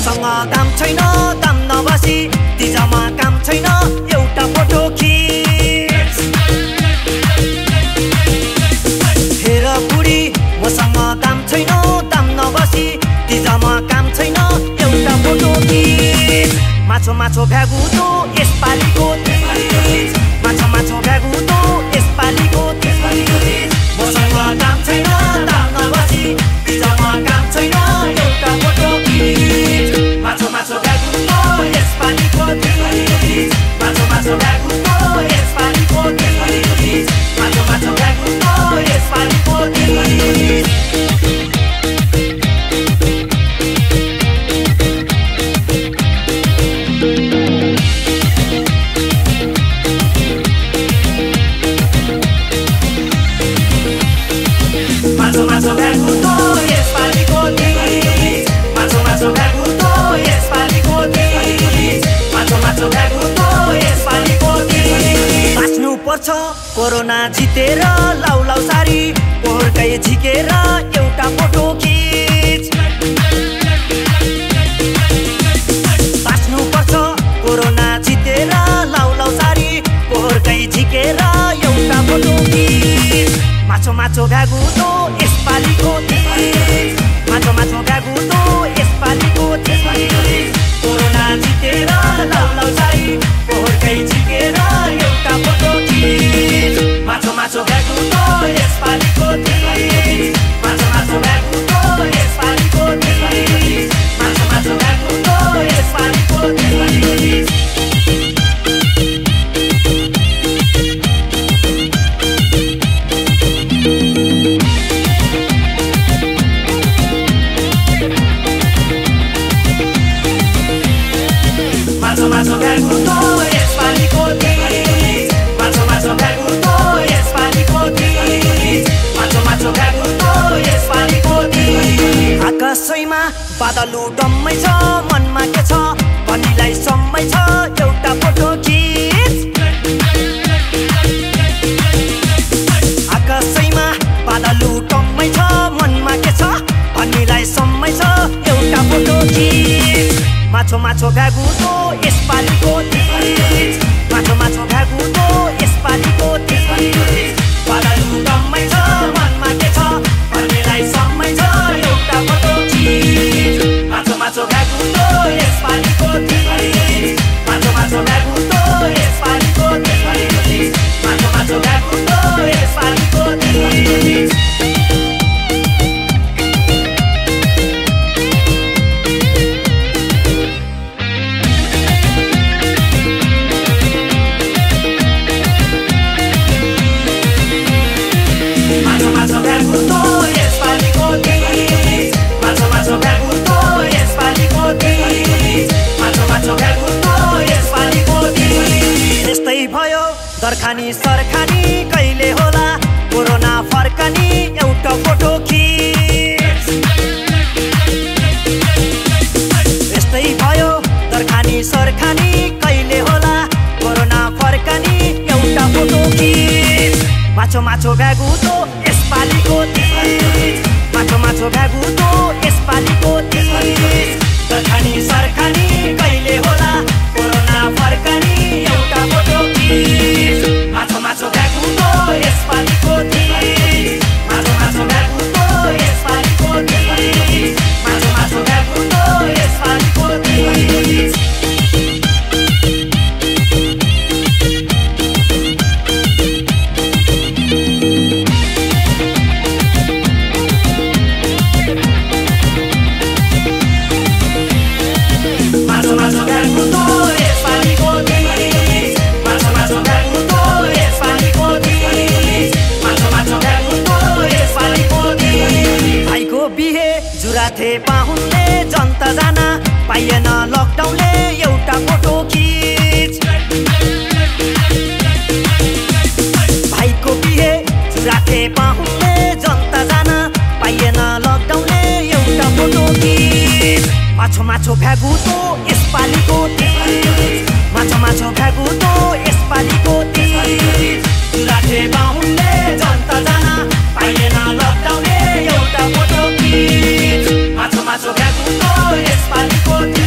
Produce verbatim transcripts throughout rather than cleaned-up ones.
मसँग काम छैन दाम नबसी तिजमा काम छैन एउटा फोटो खिच हेर बुढी मसँग काम छैन दाम नबसी तिजमा काम छैन एउटा फोटो खिच माछो माछो भ्यागुतो यसपालिको तीज माछो माछो भ्यागुतो यसपालिको तीज मसँग काम छैन दाम नबसी तिजमा काम छैन एउटा फोटो खिच माछो माछो भ्यागुतो यसपालिको तीज माछो माछो भ्यागुतो यसपालिको तीज माछो माछो भ्यागुतो यसपालिको तीज Macho macho भ्यागुतो यसपालिको तीज माछो माछो भ्यागुतो यसपालिको तीज माछो माछो भ्यागुतो यसपालिको तीज बाँच्नु पर्छ कोरोना जितेर लाउ लाउ सारी पोहोरकै झिकेर एउटा फोटो खिच बाँच्नु पर्छ कोरोना जितेर लाउ लाउ सारी पोहोरकै झिकेर एउटा फोटो खिच माछो माछो भ्यागुतो यसपालिको तीज माछो माछो भ्यागुतो यसपालिको तीज कोरोना जितेर लाउ लाउ सारी पोहोरकै झिकेर एउटा फोटो खिच माछो माछो भ्यागुतो यसपालिको तीज माछो माछो भ्यागुतो यसपालिको तीज माछो माछो भ्यागुतो यसपालिको तीज Macho macho भ्यागुतो यसपालिको तीज माछो माछो भ्यागुतो यसपालिको तीज माछो माछो भ्यागुतो यसपालिको तीज आकाशैमा बादल डम्मै छ मनमा के छ भनिलाई सम्मै छ एउटा फोटो खिच आकाशैमा बादल डम्मै छ मनमा के छ भनिलाई सम्मै छ एउटा फोटो खिच माछो माछो भ्यागुतो यसपालिको तीज माछो माछो भ्यागुतो यसपालिको तीज बादल डम्मै छ मनमा के छ भन्नेलाई सम्मै छ एउटा फोटो खिच माछो माछो भ्यागुतो यसपालिको तीज माछो माछो भ्यागुतो यसपालिको तीज माछो माछो भ्यागुतो यसपालिको तीज Macho macho भ्यागुतो यसपालिको तीज माछो माछो भ्यागुतो यसपालिको तीज माछो माछो भ्यागुतो यसपालिको तीज यस्तै भयो दरखानी सरखानी कहिले होला कोरोना फर्कनी एउटा फोटो खिच यस्तै भयो दरखानी सरखानी कहिले होला कोरोना फर्कनी एउटा फोटो खिच माछो माछो भ्यागुतो यसपालिको तीज माछो माछो भ्यागुतो यसपालिको तीज दरखानी सरखानी कहिले होला कोरोना फर्कनी एउटा फोटो खिच माछो माछो भ्यागुतो यसपालिको तीज माछो माछो भ्यागुतो यसपालिको तीज माछो माछो भ्यागुतो यसपालिको तीज Macho macho भ्यागुतो यसपालिको तीज माछो माछो भ्यागुतो यसपालिको तीज माछो माछो भ्यागुतो यसपालिको तीज भाइको बिहे जुराथे पाहुनले जनता जाना पाइएन लकडाउनले एउटा फोटो खिच भाइको बिहे जुराथे पाहुनले जनता जाना पाइएन लकडाउनले एउटा फोटो खिच माछो माछो भ्यागुतो यसपालिको तीज माछो माछो भ्यागुतो यसपालिको तीज जुराथे पाहुनले जनता जाना पाइएन लकडाउनले एउटा फोटो खिच माछो माछो भ्यागुतो यसपालिको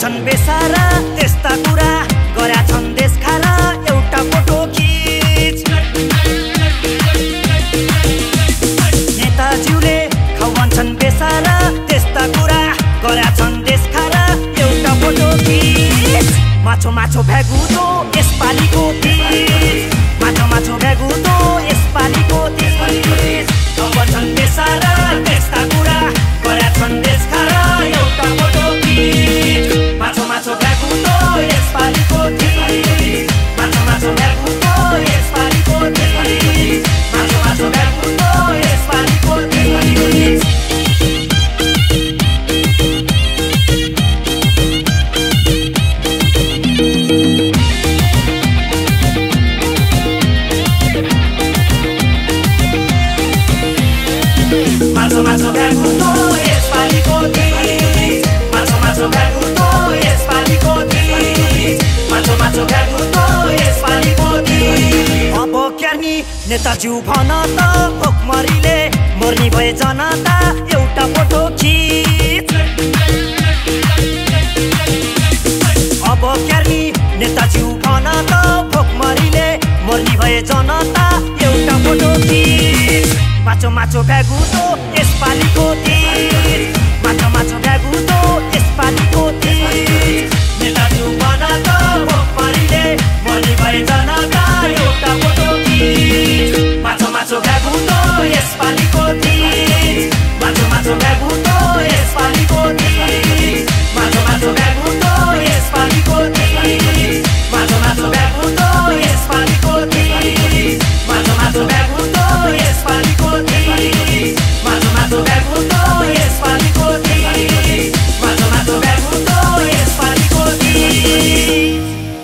भन्छन् बेसारा त्यस्ता कुरा गर्या छन् देश खारा एउटा फोटो खिच नेताज्यूले खाउ भन्छन् बेसारा त्यस्ता कुरा गर्या छन् देश खारा एउटा फोटो खिच माछो माछो भ्यागुतो यसपालिको गीत माछो माछो भ्यागुतो यसपालिको गीत खाउ भन्छन् बेसारा त्यस्ता कुरा गर्या छन् देश खारा एउटा फोटो खिच माछो माछो भ्यागुतो यसपालिको गीत माछो माछो भ्यागुतो यसपालिको गीत माछो माछो भ्यागुतो यसपालिको गीत Macho macho भ्यागुतो यसपालिको गीत माछो माछो भ्यागुतो यसपालिको गीत माछो माछो भ्यागुतो यसपालिको गीत अब क्यानी नेताज्यू भन त भोकमरीले मर्नी भए जनता एउटा फोटो खिच अब क्यानी नेताज्यू भन त भोकमरीले मर्नी भए जनता एउटा फोटो खिच माछो माछो भ्यागुतो यसपालिको गीत माछो माछो भ्यागुतो यसपालिको गीत नेताज्यू भन त भोकमरीले मर्नी भए जनता एउटा फोटो खिच माछो माछो भ्यागुतो यसपालिको गीत माछो माछो भ्यागुतो यसपालिको गीत माछो माछो भ्यागुतो यसपालिको गीत माछो माछो भ्यागुतो यसपालिको गीत माछो माछो भ्यागुतो यसपालिको गीत माछो माछो भ्यागुतो यसपालिको गीत माछो माछो भ्यागुतो यसपालिको गीत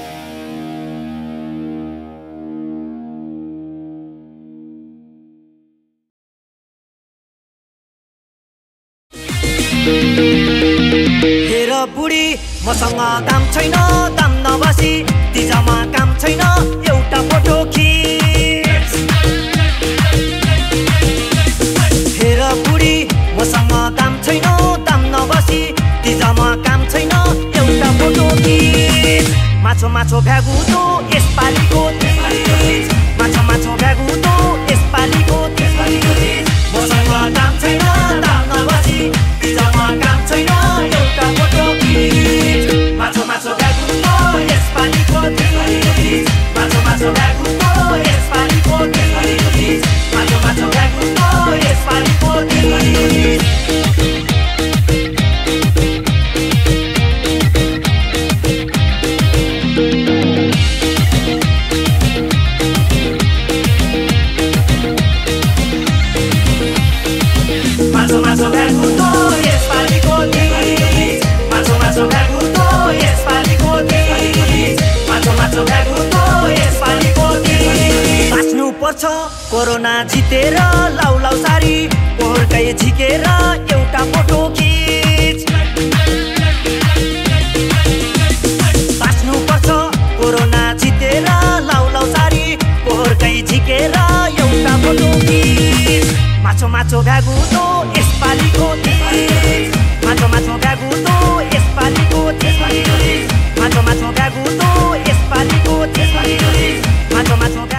हेर बुढी मसँग दाम छैन दाम नबसी तिजामा काम छैन एउटा फोटो खिच हेर बुढी मसँग दाम छैन दाम नबसी तिजामा काम छैन एउटा फोटो खिच माछो माछो भ्यागुतो यसपालिको गीत माछो माछो भ्यागुतो यसपालिको गीत मसँग दाम छैन दाम नबसी तिजामा काम छैन एउटा फोटो खिच माछो माछो भ्यागुतो यसपालिको गीत माछो माछो भ्यागुतो यसपालिको गीत माछो माछो भ्यागुतो यसपालिको गीत Macho macho भ्यागुतो यसपालिको गीत माछो माछो भ्यागुतो यसपालिको गीत माछो माछो भ्यागुतो यसपालिको गीत बाँच्नु पर्छ कोरोना जितेर लाउ लाउ सारी पोहोरकै झिकेर एउटा फोटो खिच बाँच्नु पर्छ कोरोना जितेर लाउ लाउ सारी पोहोरकै झिकेर एउटा फोटो खिच माछो माछो भ्यागुतो यसपालिको गीत माछो माछो भ्यागुतो यसपालिको गीत माछो माछो भ्यागुतो यसपालिको गीत माछो माछो